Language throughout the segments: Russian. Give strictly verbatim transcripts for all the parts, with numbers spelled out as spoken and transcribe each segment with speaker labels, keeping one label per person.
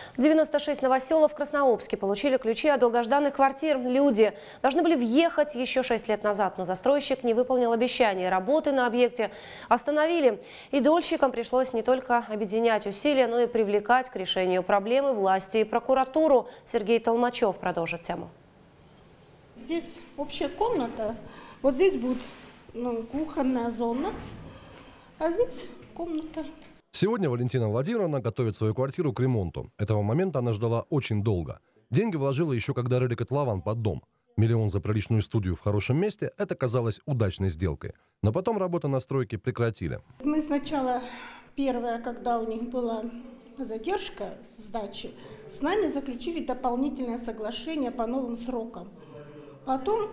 Speaker 1: девяносто шесть новоселов в Краснообске получили ключи от долгожданных квартир. Люди должны были въехать еще шесть лет назад, но застройщик не выполнил обещания. Работы на объекте остановили. И дольщикам пришлось не только объединять усилия, но и привлекать к решению проблемы власти и прокуратуру. Сергей Толмачев продолжит тему.
Speaker 2: Здесь общая комната. Вот здесь будет ну, кухонная зона, а здесь комната.
Speaker 3: Сегодня Валентина Владимировна готовит свою квартиру к ремонту. Этого момента она ждала очень долго. Деньги вложила еще когда рыли котлован под дом. Миллион за приличную студию в хорошем месте – это казалось удачной сделкой. Но потом работу на стройке прекратили.
Speaker 2: Мы сначала, первое, когда у них была задержка сдачи, с нами заключили дополнительное соглашение по новым срокам. Потом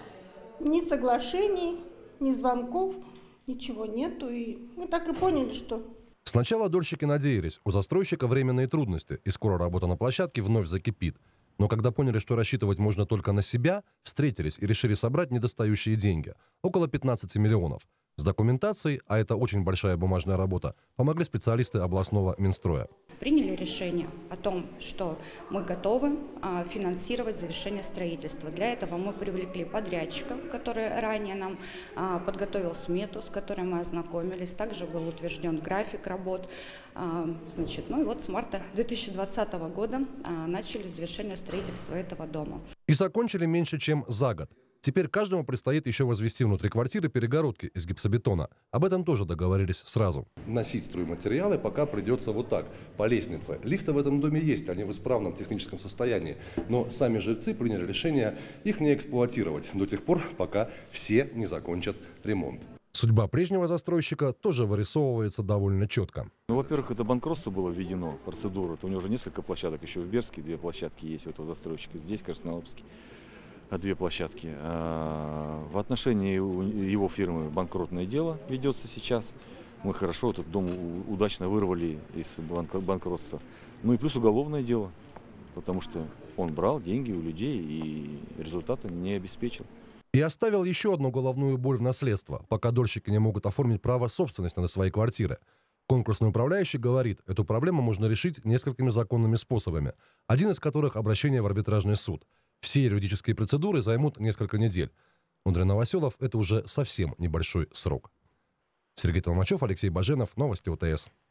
Speaker 2: ни соглашений, ни звонков, ничего нету. И мы так и поняли, что...
Speaker 3: Сначала дольщики надеялись, у застройщика временные трудности, и скоро работа на площадке вновь закипит. Но когда поняли, что рассчитывать можно только на себя, встретились и решили собрать недостающие деньги – около пятнадцати миллионов. С документацией, а это очень большая бумажная работа, помогли специалисты областного Минстроя.
Speaker 4: Приняли решение о том, что мы готовы финансировать завершение строительства. Для этого мы привлекли подрядчика, который ранее нам подготовил смету, с которой мы ознакомились. Также был утвержден график работ. Значит, ну и вот с марта две тысячи двадцатого года начали завершение строительства этого дома.
Speaker 3: И закончили меньше, чем за год. Теперь каждому предстоит еще возвести внутри квартиры перегородки из гипсобетона. Об этом тоже договорились сразу.
Speaker 5: Носить стройматериалы пока придется вот так, по лестнице. Лифты в этом доме есть, они в исправном техническом состоянии. Но сами жильцы приняли решение их не эксплуатировать до тех пор, пока все не закончат ремонт.
Speaker 3: Судьба прежнего застройщика тоже вырисовывается довольно четко.
Speaker 6: Ну, во-первых, это банкротство было введено, процедура. У него уже несколько площадок, еще в Берске две площадки есть у этого застройщика, здесь, в Краснообске. Две площадки. В отношении его фирмы банкротное дело ведется сейчас. Мы хорошо этот дом удачно вырвали из банкротства. Ну и плюс уголовное дело, потому что он брал деньги у людей и результата не обеспечил.
Speaker 3: И оставил еще одну головную боль в наследство, пока дольщики не могут оформить право собственности на свои квартиры. Конкурсный управляющий говорит, эту проблему можно решить несколькими законными способами, один из которых – обращение в арбитражный суд. Все юридические процедуры займут несколько недель. Для новоселов это уже совсем небольшой срок. Сергей Толмачев, Алексей Баженов, новости ОТС.